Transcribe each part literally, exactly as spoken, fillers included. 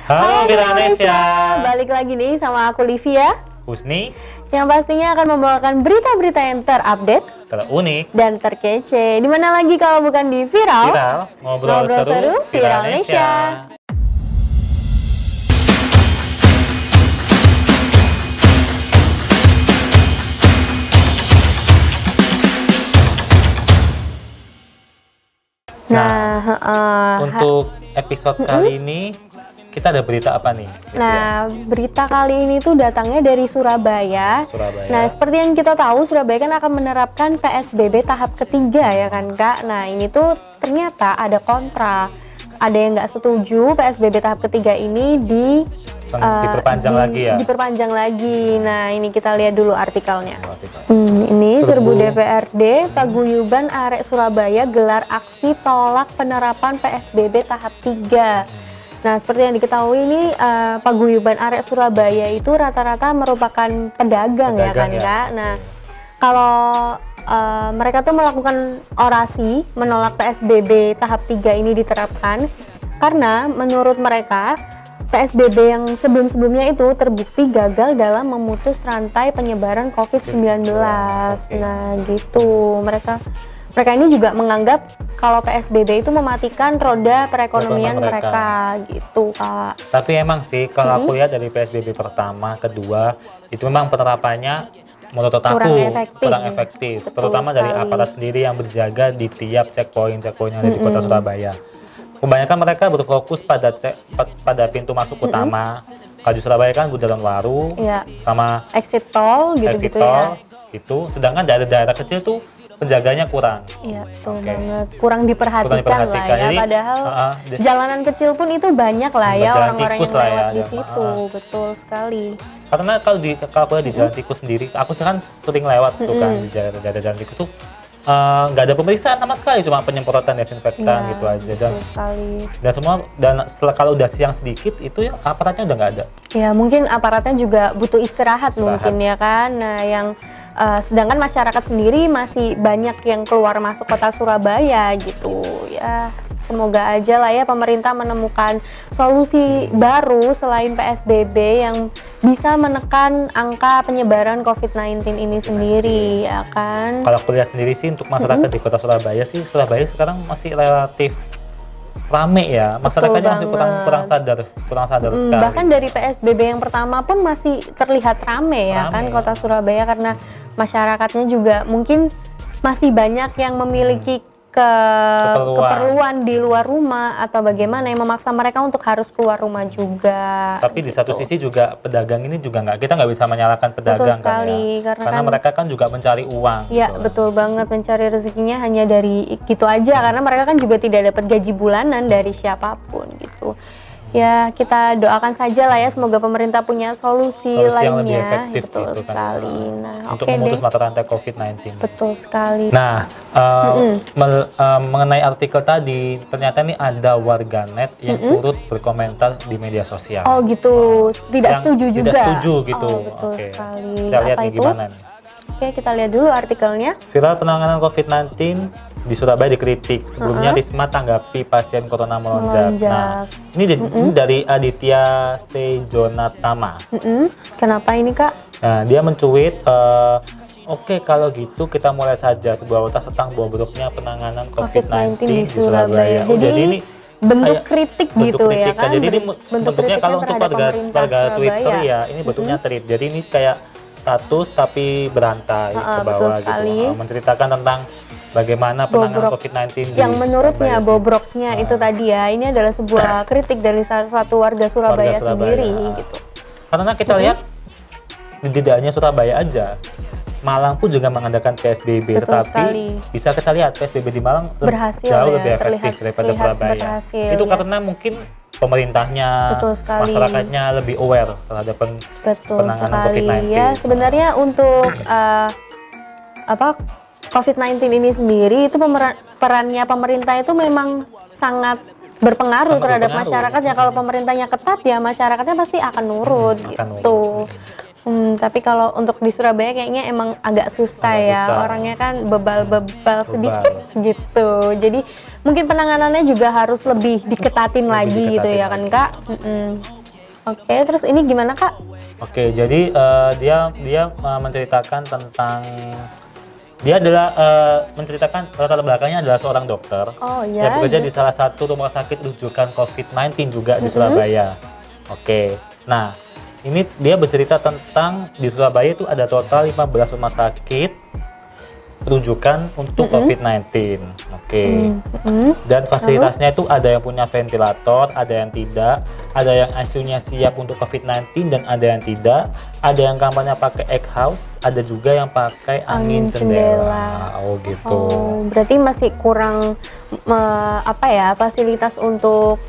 Halo Indonesia, balik lagi nih sama aku Livia, Husni, yang pastinya akan membawakan berita-berita yang terupdate, terunik, dan terkece. Dimana lagi kalau bukan di Viral, viral, ngobrol, ngobrol seru, seru, Viral Indonesia. Nah, Nah, uh, untuk episode kali ini kita ada berita apa nih? Nah, berita kali ini tuh datangnya dari Surabaya. Surabaya. Nah, seperti yang kita tahu, Surabaya kan akan menerapkan P S B B tahap ketiga ya kan Kak. Nah, ini tuh ternyata ada kontra. Ada yang nggak setuju P S B B tahap ketiga ini di uh, diperpanjang di, lagi ya? Diperpanjang lagi. Nah, ini kita lihat dulu artikelnya. Artikel. Hmm, ini Serbu. Serbu D P R D, Paguyuban Arek Surabaya gelar aksi tolak penerapan P S B B tahap tiga. Nah, seperti yang diketahui ini uh, Paguyuban Arek Surabaya itu rata-rata merupakan pedagang, pedagang ya kan ya? Kak. Nah, kalau uh, mereka tuh melakukan orasi menolak P S B B tahap tiga ini diterapkan karena menurut mereka P S B B yang sebelum-sebelumnya itu terbukti gagal dalam memutus rantai penyebaran covid sembilan belas. Okay. Nah, gitu. Mereka mereka ini juga menganggap kalau P S B B itu mematikan roda perekonomian mereka. mereka gitu, Kak. Tapi emang sih kalau mm-hmm. aku lihat dari P S B B pertama, kedua, itu memang penerapannya menurut aku kurang efektif, kurang efektif. Terutama sekali. Dari aparat sendiri yang berjaga di tiap checkpoint-checkpoint yang ada mm-hmm. di kota Surabaya. Kebanyakan mereka berfokus pada pada pintu masuk mm-hmm. utama. Kalau di Surabaya kan Bundaran Waru, ya. sama exit tol gitu-gitu ya. Itu, sedangkan daerah-daerah kecil tuh penjaganya kurang. Iya, betul okay. banget. Kurang diperhatikan, kurang diperhatikan lah ya. Jadi, Padahal uh, uh, jalanan kecil pun itu banyak lah ya orang-orang yang lewat ya, di situ. Uh, betul sekali. Karena kalau di kalau aku di Jalan Tikus sendiri, aku sekarang sering lewat tuh mm-hmm. kan di daerah Jalan Tikus tuh nggak uh, ada pemeriksaan sama sekali, cuma penyemprotan desinfektan ya, gitu aja. Dan sekali. Dan semua dan setelah kalau udah siang sedikit itu ya aparatnya udah nggak ada. Ya mungkin aparatnya juga butuh istirahat, istirahat. mungkin ya kan. Nah yang Uh, sedangkan masyarakat sendiri masih banyak yang keluar masuk kota Surabaya gitu ya. Semoga aja lah ya pemerintah menemukan solusi baru selain P S B B yang bisa menekan angka penyebaran covid sembilan belas ini sendiri ya kan. Kalau aku lihat sendiri sih untuk masyarakat mm-hmm. di kota Surabaya sih, Surabaya sekarang masih relatif rame ya, masyarakatnya masih kurang kurang sadar kurang sadar hmm, sekali. Bahkan dari P S B B yang pertama pun masih terlihat rame ya rame, kan kota Surabaya, karena masyarakatnya juga mungkin masih banyak yang memiliki ke keperluan. keperluan di luar rumah atau bagaimana yang memaksa mereka untuk harus keluar rumah juga. Tapi gitu. Di satu sisi juga pedagang ini juga nggak, kita nggak bisa menyalahkan pedagang sekali, kan ya, karena, karena kan, mereka kan juga mencari uang. Iya gitu. betul banget, mencari rezekinya hanya dari gitu aja hmm. karena mereka kan juga tidak dapat gaji bulanan dari siapapun gitu. Ya kita doakan saja lah ya, semoga pemerintah punya solusi, solusi lainnya. Yang lebih efektif betul gitu, sekali. Kan, nah, untuk okay memutus deh. mata rantai covid sembilan belas. Betul sekali. Nah uh, mm-hmm. mel, uh, mengenai artikel tadi, ternyata ini ada warganet yang mm-hmm. turut berkomentar di media sosial. Oh gitu, tidak setuju juga. Tidak setuju gitu. Oh, betul okay. sekali. Kita lihat Apa nih itu? gimana nih. Oke, kita lihat dulu artikelnya. Viral penanganan covid sembilan belas di Surabaya dikritik. Sebelumnya uh-huh. Risma tanggapi pasien corona melonjak. melonjak. Nah, ini, di, uh-huh. ini dari Aditya Sejonatama. Uh-huh. Kenapa ini Kak? Nah, dia mencuit, uh, oke okay, kalau gitu kita mulai saja sebuah otak tentang bobroknya penanganan covid sembilan belas di Surabaya. Jadi, oh, jadi ini bentuk kritik bentuk gitu kritik, ya kan? Jadi ini bentuk bentuknya kalau untuk warga, warga Twitter ya, ini bentuknya uh-huh. tweet. Jadi ini kayak status tapi berantai uh-uh, ke bawah gitu. Uh, menceritakan tentang bagaimana penanganan covid sembilan belas yang menurutnya bobroknya nah. itu tadi ya, ini adalah sebuah kritik dari salah satu warga Surabaya, warga Surabaya sendiri nah. gitu. Karena kita mm-hmm. lihat tidak hanya Surabaya aja, Malang pun juga mengadakan P S B B. Betul tetapi sekali. Bisa kita lihat P S B B di Malang berhasil jauh ya, lebih efektif terlihat, daripada Surabaya. Berhasil, itu ya. karena mungkin pemerintahnya, masyarakatnya lebih aware terhadap pen Betul penanganan sekali. covid sembilan belas. Ya, sebenarnya untuk uh, apa covid sembilan belas ini sendiri itu perannya pemerintah itu memang sangat berpengaruh sangat terhadap berpengaruh. masyarakatnya. Kalau pemerintahnya ketat ya masyarakatnya pasti akan nurut hmm, gitu. Akan nurut. Hmm, tapi kalau untuk di Surabaya kayaknya emang agak susah agak ya, susah. Orangnya kan bebal-bebal sedikit gitu. Jadi mungkin penanganannya juga harus lebih diketatin lebih lagi diketatin gitu ya kan Kak. Mm-mm. Oke, terus ini gimana Kak? Oke, jadi uh, dia dia uh, menceritakan tentang dia adalah uh, menceritakan latar belakangnya adalah seorang dokter Oh iya. yang bekerja yes. di salah satu rumah sakit rujukan covid sembilan belas juga di Surabaya. Oke, nah ini dia bercerita tentang di Surabaya itu ada total lima belas rumah sakit rujukan untuk Mm-hmm. covid sembilan belas. Oke. Mm-hmm. Dan fasilitasnya itu ada yang punya ventilator, ada yang tidak, ada yang I C U-nya siap untuk covid sembilan belas dan ada yang tidak, ada yang kamarnya pakai egg house, ada juga yang pakai angin, Angin jendela. jendela. Oh gitu. Oh, berarti masih kurang me- apa ya fasilitas untuk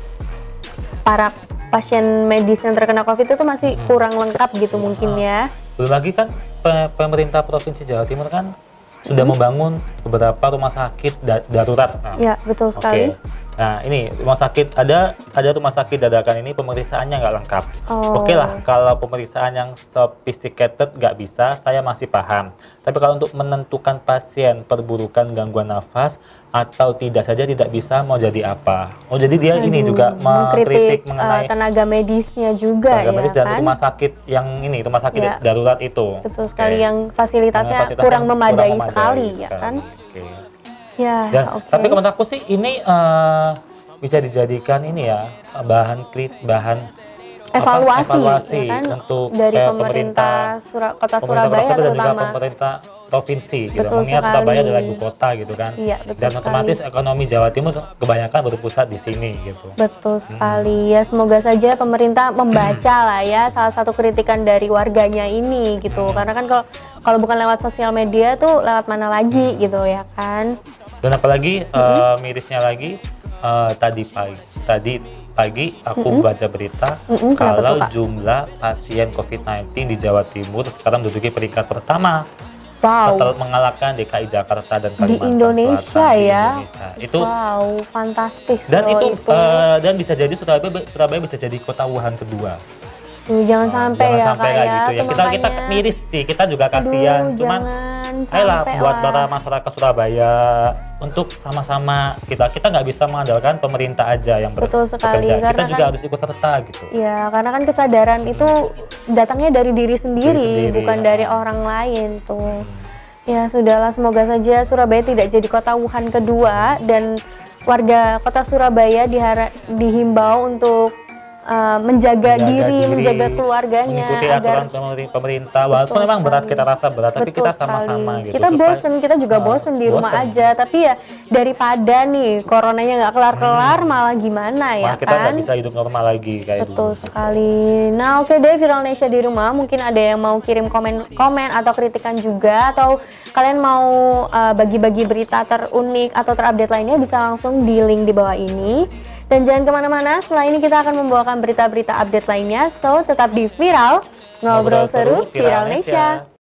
para pasien medis yang terkena COVID itu masih Hmm. kurang lengkap gitu mungkin ya. Belum lagi kan pe- pemerintah Provinsi Jawa Timur kan sudah membangun beberapa rumah sakit da- darurat. Nah, Ya, betul sekali. Oke. Nah, ini rumah sakit ada ada rumah sakit dadakan ini pemeriksaannya nggak lengkap. Oh. Oke lah, kalau pemeriksaan yang sophisticated nggak bisa, saya masih paham. Tapi kalau untuk menentukan pasien perburukan gangguan nafas atau tidak saja tidak bisa, mau jadi apa? Oh, jadi dia ini Aduh, juga mengkritik mengenai uh, tenaga medisnya juga tenaga ya medis dan kan. rumah sakit yang ini, rumah sakit Ya. darurat itu. Betul sekali Oke. yang fasilitasnya Yang fasilitas kurang yang memadai, kurang sekali, memadai ya kan. Oke. Ya, Dan oke. tapi menurut aku sih ini eh, bisa dijadikan ini ya bahan krit bahan apa, evaluasi, evaluasi ya kan, untuk dari eh, pemerintah Sura- kota pemerintah Surabaya kota dan juga terutama. pemerintah provinsi gitu. Betul Mengingat sekali. Surabaya adalah ibu kota gitu kan. Iya, betul Dan sekali. otomatis ekonomi Jawa Timur kebanyakan berpusat di sini gitu. Betul sekali ya, semoga saja pemerintah membaca lah ya salah satu kritikan dari warganya ini gitu. Karena kan kalau kalau bukan lewat sosial media tuh lewat mana lagi gitu ya kan. Dan apalagi eh, mirisnya lagi eh, tadi pagi tadi pagi aku baca berita Mm-mm, kenapa kalau tuh, Kak? jumlah pasien covid sembilan belas di Jawa Timur sekarang menduduki peringkat pertama Wow. setelah mengalahkan D K I Jakarta dan Kalimantan Indonesia Selatan, di ya? Indonesia. Itu Wow, fantastis dan loh itu, eh, dan bisa jadi Surabaya Surabaya bisa jadi kota Wuhan kedua. Tuh, jangan sampai Jangan ya sampai Kak kayak ya. gitu ya. Tuh Kita kita makanya- miris sih, kita juga Aduh, kasihan. Cuman jangan ayolah sampai buat lah. para masyarakat Surabaya untuk sama-sama kita kita nggak bisa mengandalkan pemerintah aja yang ber- Betul sekali, bekerja. Kita karena juga kan- harus ikut serta gitu. Ya, karena kan kesadaran itu datangnya dari diri sendiri, Diri sendiri, bukan ya. dari orang lain tuh. Ya, sudahlah, semoga saja Surabaya tidak jadi kota Wuhan kedua dan warga kota Surabaya dihara- dihimbau untuk uh, menjaga, Menjaga diri, diri, menjaga keluarganya mengikuti agar aturan pemeri- pemerintah walaupun Betul memang berat sekali. kita rasa berat tapi Betul kita sekali. sama-sama gitu Kita supaya- bosen, kita juga Ah, bosen di rumah bosen. aja. Tapi ya daripada nih coronanya nggak kelar-kelar, malah gimana ya Malah kita kan? nggak bisa hidup normal lagi kayak Betul dulu. sekali. Nah, oke deh, Viral Indonesia di rumah. Mungkin ada yang mau kirim komen-komen atau kritikan juga, atau kalian mau uh, bagi-bagi berita terunik atau terupdate lainnya, bisa langsung di link di bawah ini. Dan jangan kemana-mana, setelah ini kita akan membawakan berita-berita update lainnya. So, tetap di Viral, ngobrol seru Viral Indonesia.